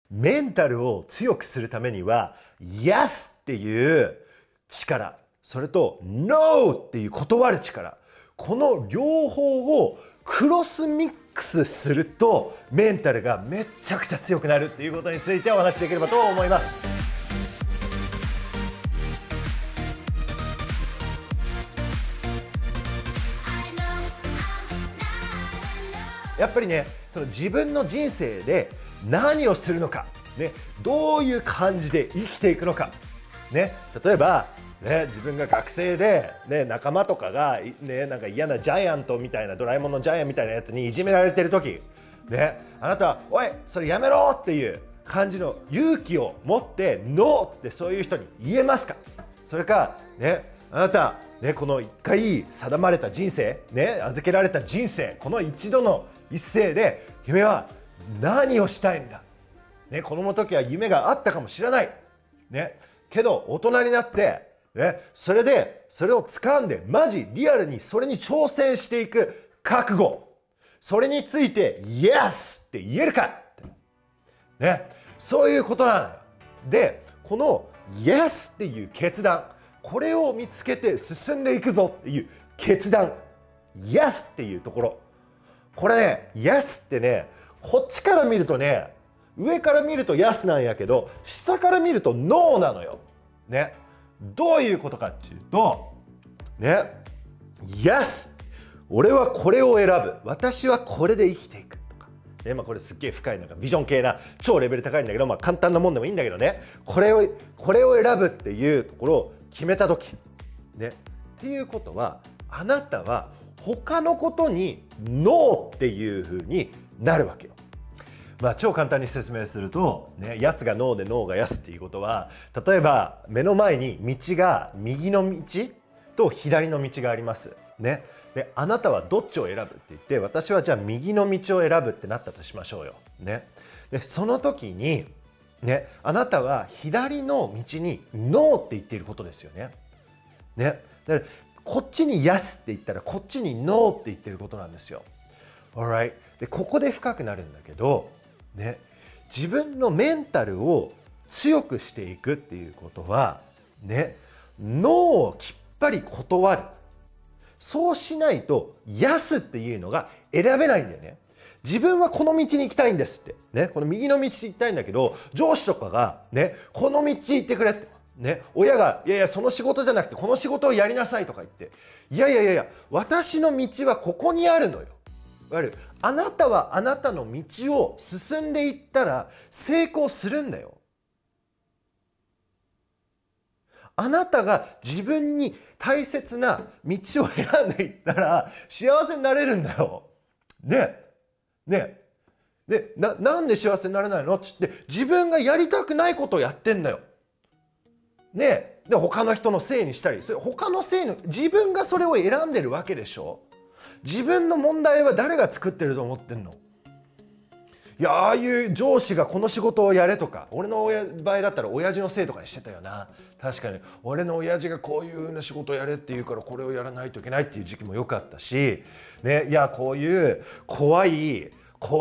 メンタルを強くするためには Yes っていう力、それと No っていう断る力、この両方をクロスミックスするとメンタルがめちゃくちゃ強くなるっていうことについてお話しできればと思います。やっぱりね、その自分の人生で何をするのか、ね、どういう感じで生きていくのか、ね、例えば、ね、自分が学生で、ね、仲間とかが、ね、なんか嫌なジャイアントみたいな、ドラえもんのジャイアンみたいなやつにいじめられてる時、ね、あなたは「おいそれやめろ!」っていう感じの勇気を持って「ノー」ってそういう人に言えますか？それか、ね、あなた、ね、この一回定まれた人生、ね、預けられた人生、この一度の一生で君は何をしたいんだ、ね、子供の時は夢があったかもしれない、ね、けど大人になって、ね、それを掴んでマジリアルにそれに挑戦していく覚悟、それについて Yes って言えるか、ね、そういうことなのよ。で、この Yes っていう決断、これを見つけて進んでいくぞっていう決断、 Yes っていうところ、これね、Yes ってね、こっちから見るとね、上から見ると Yes なんやけど、下から見ると No なのよ。ね、どういうことかっていうと、ね、Yes、俺はこれを選ぶ、私はこれで生きていくとか、ね、これすっげえ深いなんかビジョン系な超レベル高いんだけど、簡単なもんでもいいんだけどね、これを選ぶっていうところを決めた時、ね、っていうことは、あなたは他のことにノーっていう風になるわけよ。超簡単に説明すると、ね、ヤスがノーでノーがヤスっていうことは、例えば目の前に道が右の道と左の道があります。ね、であなたはどっちを選ぶって言って、私はじゃあ右の道を選ぶってなったとしましょうよ。ね、でその時に、ね、あなたは左の道にノーって言っていることですよね。ね、だからこっちに Yes って言ったらこっちに No って言ってることなんですよ。Alright。でここで深くなるんだけど、ね、自分のメンタルを強くしていくっていうことは、ね、ノーをきっぱり断る。そうしないと Yes っていうのが選べないんだよね。自分はこの道に行きたいんですって、ね、この右の道に行きたいんだけど、上司とかが、ね、この道行ってくれって、ね、親がいやいやその仕事じゃなくてこの仕事をやりなさいとか言って、いやいやいやいや私の道はここにあるのよ。いわゆるあなたはあなたの道を進んでいったら成功するんだよ。あなたが自分に大切な道を選んでいったら幸せになれるんだよ。ねねでなんで幸せになれないのって言って、自分がやりたくないことをやってんだよ。ね、で他の人のせいにしたり、それ他のせいの、自分がそれを選んでるわけでしょ。自分の問題は誰が作ってると思ってんの？いや、ああいう上司がこの仕事をやれとか、俺の場合だったら親父のせいとかにしてたよな。確かに俺の親父がこういう風な仕事をやれって言うからこれをやらないといけないっていう時期もよかったし、ね、いやこういう怖い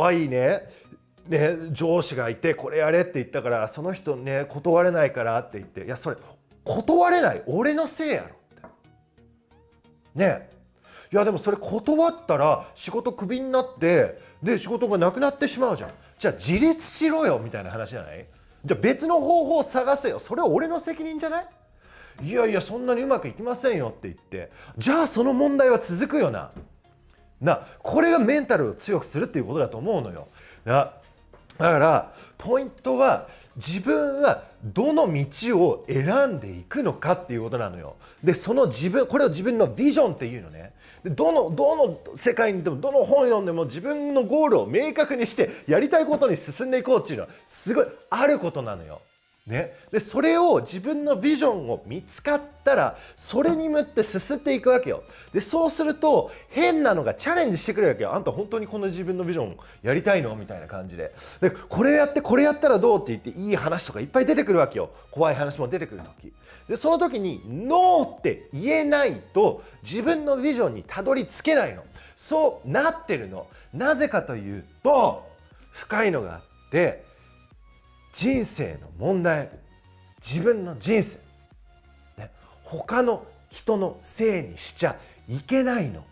ね、上司がいてこれやれって言ったからその人ね断れないからって言って、いやそれ断れない俺のせいやろってね。いやでもそれ断ったら仕事クビになってで仕事がなくなってしまうじゃん。じゃあ自立しろよみたいな話じゃない？じゃあ別の方法を探せよ、それは俺の責任じゃない？いやいやそんなにうまくいきませんよって言って、じゃあその問題は続くよな。これがメンタルを強くするっていうことだと思うのよ。だからポイントは自分はどの道を選んでいくのかっていうことなのよ。でそのこれを自分のビジョンっていうのね。でどの世界にでもどの本読んでも自分のゴールを明確にしてやりたいことに進んでいこうっていうのはすごいあることなのよ。ね、でそれを自分のビジョンを見つかったらそれに向って進っていくわけよ。でそうすると変なのがチャレンジしてくるわけよ。あんた本当にこの自分のビジョンやりたいのみたいな感じで、これやってこれやったらどうって言っていい話とかいっぱい出てくるわけよ。怖い話も出てくる時で、その時にノーって言えないと自分のビジョンにたどり着けないの。そうなってるの。なぜかというと深いのがあって、 人生の問題、自分の人生、ね、他の人のせいにしちゃいけないの。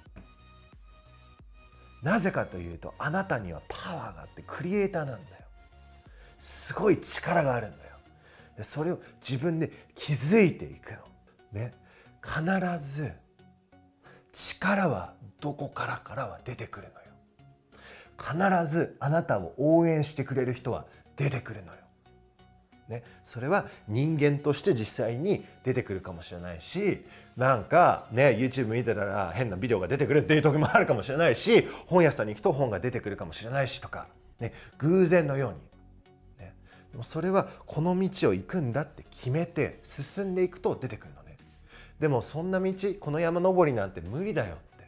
なぜかというと、あなたにはパワーがあってクリエイターなんだよ。すごい力があるんだよ。それを自分で気づいていくの。ね、必ず力はどこからは出てくるのよ。必ずあなたを応援してくれる人は出てくるのよ。ね、それは人間として実際に出てくるかもしれないし、なんかね YouTube 見てたら変なビデオが出てくるっていう時もあるかもしれないし、本屋さんに行くと本が出てくるかもしれないしとか、ね、偶然のように、ね、でもそれはこの道を行くんだって決めて進んでいくと出てくるのね。でもそんな道、この山登りなんて無理だよって、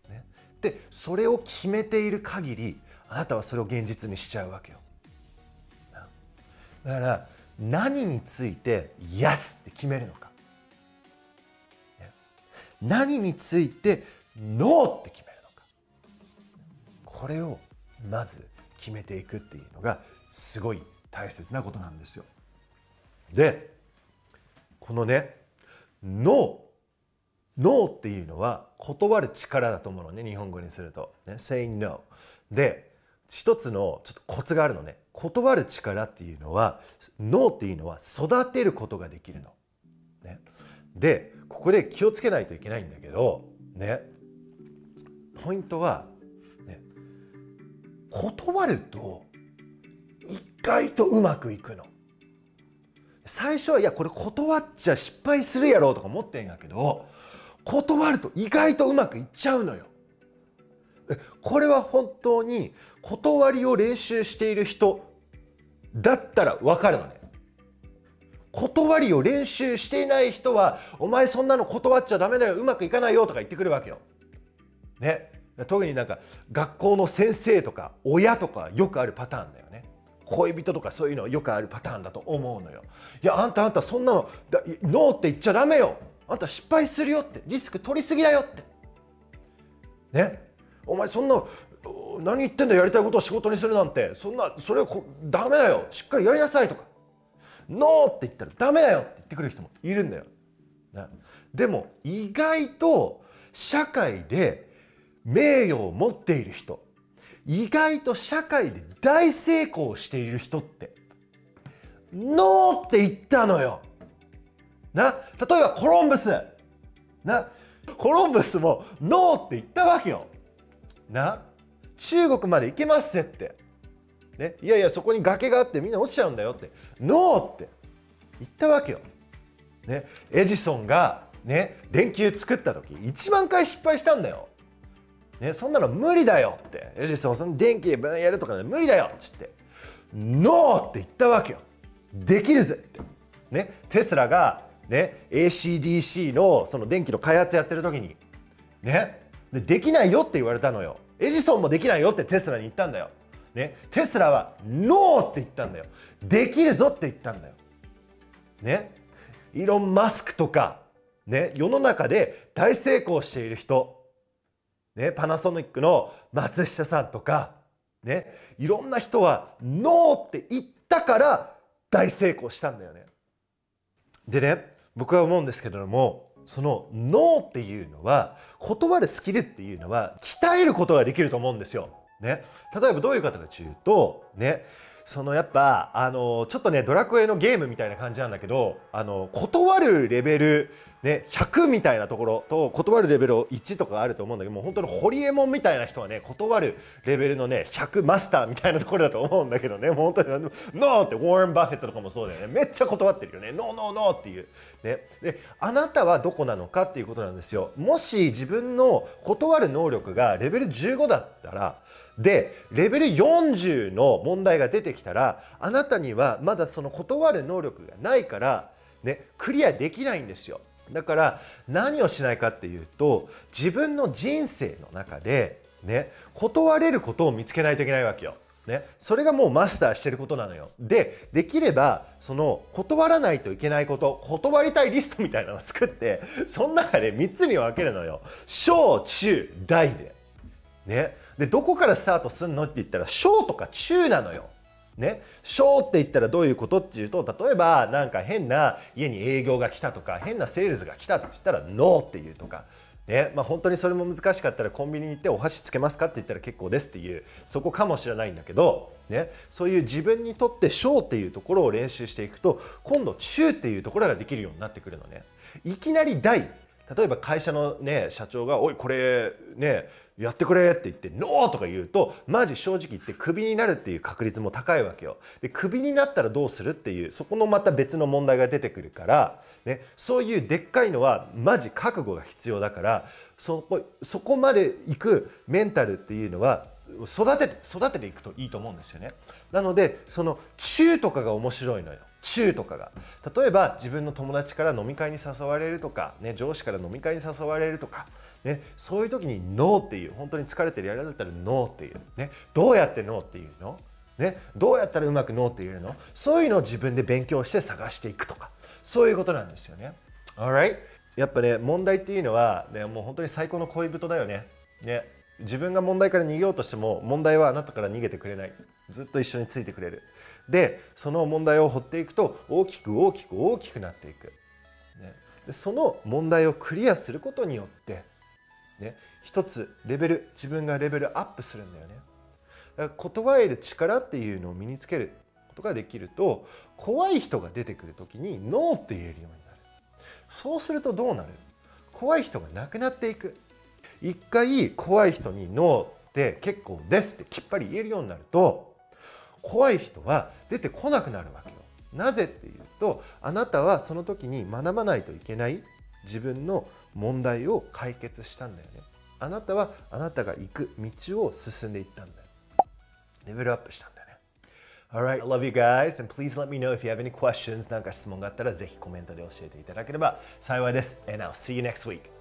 ね、でそれを決めている限りあなたはそれを現実にしちゃうわけよ。だから何について「イエス」って決めるのか、何について「ノー」って決めるのか、これをまず決めていくっていうのがすごい大切なことなんですよ。でこのねノーっていうのは断る力だと思うのね、日本語にすると、ね、saying no で一つのちょっとコツがあるのね。断る力っていうのは、ノーっていうのは育てることができるの、ね、でここで気をつけないといけないんだけどね、ポイントは、ね、断ると意外とうまくいくの。最初はいやこれ断っちゃ失敗するやろうとか思ってんだけど、断ると意外とうまくいっちゃうのよ。これは本当に断りを練習している人だったら分かるのね。断りを練習していない人は「お前そんなの断っちゃダメだよ、うまくいかないよ」とか言ってくるわけよ。ね、特になんか学校の先生とか親とかよくあるパターンだよね。恋人とかそういうのよくあるパターンだと思うのよ。いやあんたそんなのノーって言っちゃダメよ、あんた失敗するよって、リスク取りすぎだよってね、お前そんな何言ってんだ、やりたいことを仕事にするなんて、それはダメだよ、しっかりやりなさいとか、ノーって言ったらダメだよって言ってくる人もいるんだよ、ね、でも意外と社会で名誉を持っている人、意外と社会で大成功している人ってノーって言ったのよ。な、例えばコロンブスもノーって言ったわけよ。な、中国まで行けますって、ね、いやいやそこに崖があってみんな落ちちゃうんだよってノーって言ったわけよ。ね、エジソンが、ね、電球作った時1万回失敗したんだよ。ね、そんなの無理だよって、エジソンその電気でやるとか、ね、無理だよって言ってノーって言ったわけよ。できるぜって、ね、テスラが、ね、ACDC のその電気の開発やってる時にね、できないよって言われたのよ。エジソンもできないよってテスラに言ったんだよ、ね、テスラはノーって言ったんだよ。できるぞって言ったんだよ、ね、イーロン・マスクとか、ね、世の中で大成功している人、ね、パナソニックの松下さんとか、ね、いろんな人はノーって言ったから大成功したんだよね。でね、僕は思うんですけれども、そのノーっていうのは、断るスキルっていうのは鍛えることができると思うんですよ。ね、例えばどういう方かというと、ね、そのやっぱちょっとねドラクエのゲームみたいな感じなんだけど、断るレベル、ね、100みたいなところと断るレベル1とかあると思うんだけど、もう本当にホリエモンみたいな人はね断るレベルのね100マスターみたいなところだと思うんだけどね、もう本当にノーってウォーレン・バフェットとかもそうだよね、めっちゃ断ってるよね、ノーノーノーっていう、ね、であなたはどこなのかっていうことなんですよ。もし自分の断る能力がレベル15だったら、でレベル40の問題が出てきたら、あなたにはまだその断る能力がないから、ね、クリアできないんですよ。だから何をしないかっていうと、自分の人生の中で、ね、断れることを見つけないといけないわけよ。ね、それがもうマスターしてることなのよ。できればその断らないといけないこと、断りたいリストみたいなのを作って、その中で3つに分けるのよ。小中大で。ね、でどこからスタートするのって言ったら小とか中なのよ。 ね、ショーって言ったらどういうことっていうと、例えばなんか変な家に営業が来たとか、変なセールスが来たって言ったらノーっていうとか、ね、本当にそれも難しかったらコンビニに行ってお箸つけますかって言ったら結構ですっていう、そこかもしれないんだけど、ね、そういう自分にとってショーっていうところを練習していくと、今度中っていうところができるようになってくるのね。いきなり大、例えば会社のね社長が「おいこれねやってくれ」って言って「ノー」とか言うと、マジ正直言ってクビになるっていう確率も高いわけよ。でクビになったらどうするっていう、そこのまた別の問題が出てくるから、ね、そういうでっかいのはマジ覚悟が必要だから、そこまでいくメンタルっていうのは育てていくといいと思うんですよね。なのでその中とかが面白いのよ。中とかが、例えば自分の友達から飲み会に誘われるとか、ね、上司から飲み会に誘われるとか、ね、そういう時にノーっていう、本当に疲れてるやられたらノーっていう、ね、どうやってノーっていうの、ね、どうやったらうまくノーって言うの、そういうのを自分で勉強して探していくとか、そういうことなんですよね。Alright? やっぱね、問題っていうのは、ね、もう本当に最高の恋人だよね。ね、自分が問題から逃げようとしても問題はあなたから逃げてくれない。ずっと一緒についてくれる。でその問題を掘っていくと大きくなっていく、ね、でその問題をクリアすることによって、ね、一つ自分がレベルアップするんだよね。だから断れる力っていうのを身につけることができると、怖い人が出てくる時にノーって言えるようになる。そうするとどうなる？怖い人がなくなっていく。一回怖い人にノーって結構ですってきっぱり言えるようになると、怖い人は出てこなくなるわけよ。なぜっていうと、あなたはその時に学ばないといけない自分の問題を解決したんだよね。あなたはあなたが行く道を進んでいったんだよ。レベルアップしたんだよね。Alright, I love you guys and please let me know if you have any questions. なんか質問があったらぜひコメントで教えていただければ幸いです。And I'll see you next week.